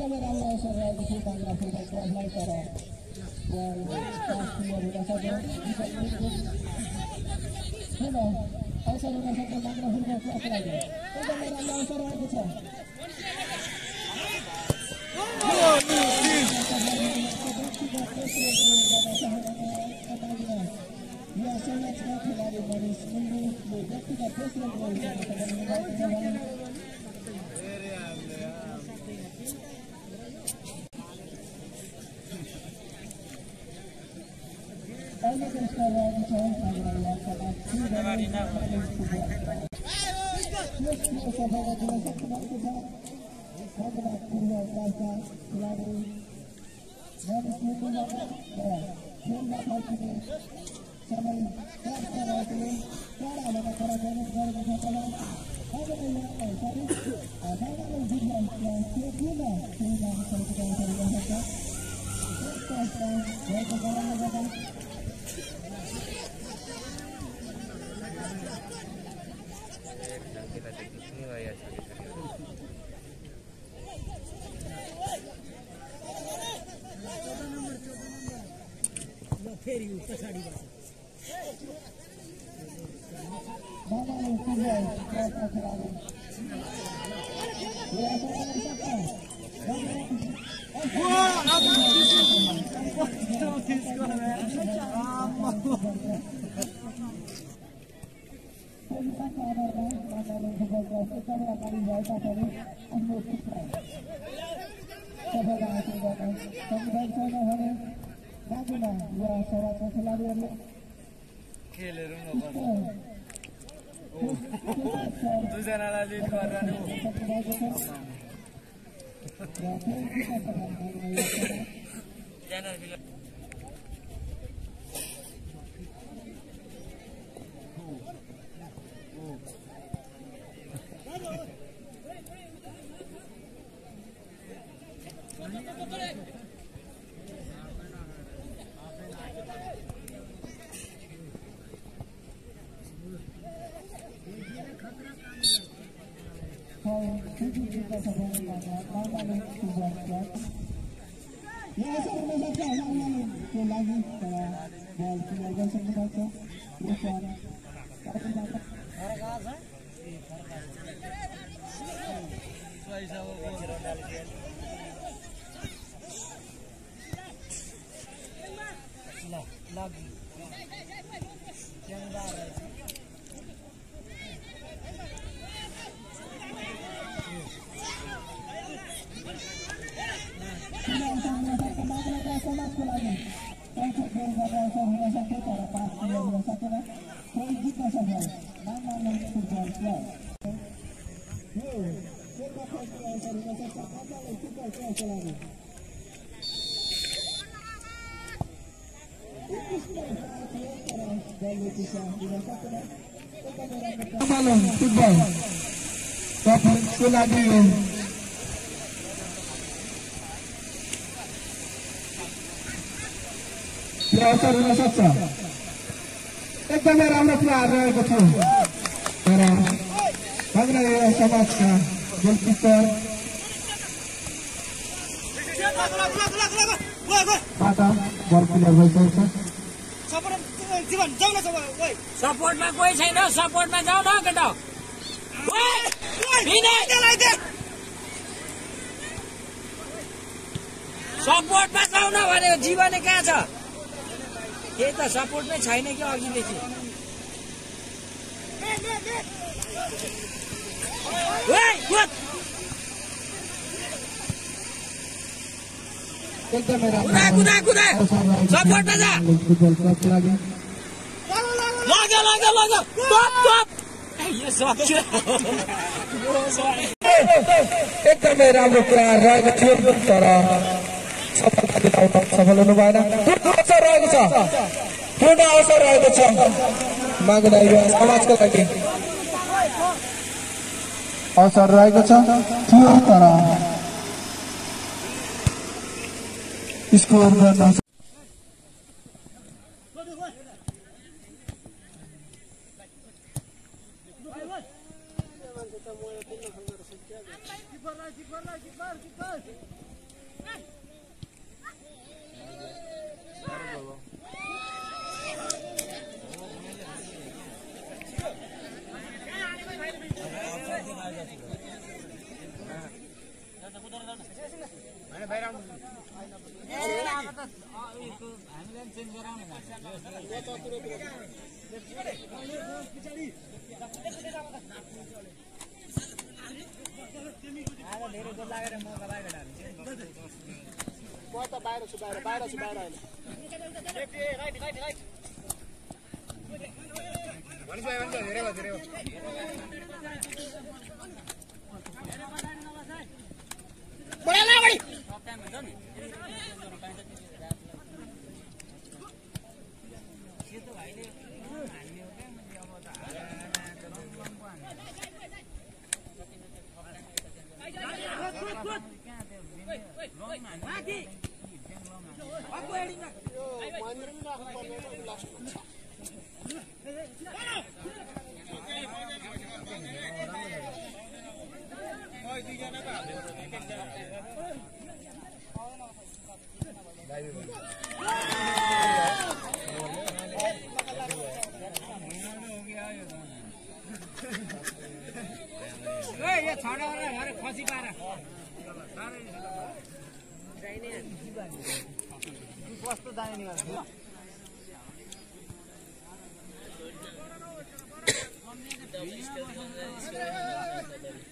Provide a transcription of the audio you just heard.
एकदमै राम्रो अवसर रहेको थियो बाङ्ला फुटबल क्लबलाई तर अवसर हुन सक्छ बाङ्ला फुटबल क्लबलाई एकदमै राम्रो अवसर रहेको छ या समाजका खेलाडी मनिष मुन्डुले व्यक्तिगत तेस्रो गोल अहिलेको स्कोर रहेको छ फेरि पछाडि बस्छ मङ्गलुङ फुटबल क्लबका खेलाडी Maguna ya sahabat खेलाडीहरुले खेलेर दुईजनालाई लिड गरिरहनु Mangmalung football klubku lagi अवसर हुन सक्छ एकदमै राम्रो प्लेयर रहेको थियो तर बाङ्ला समाजका गोलकिपर बल प्लेयर भइसकेको छ सपोर्टमा कोही छैन सपोर्टमा जाऊ न केटा सपोर्टमा जाऊ न भनेको जीवनै कहाँ छ त्यही त सपोर्टमै छैन कि अघिदेखि कुदा कुदा सपोर्टमा जा एकदमै राम्रो कुरा रहेको थियो तर सफलता दिलाउन सफल हुनु भएन पूर्ण अवसर रहेको छ मागुना युवा समाजको लागि अवसर रहेको छ थियो तर स्कोर गर्न खसी पार कस्तो दाने निकाल्छ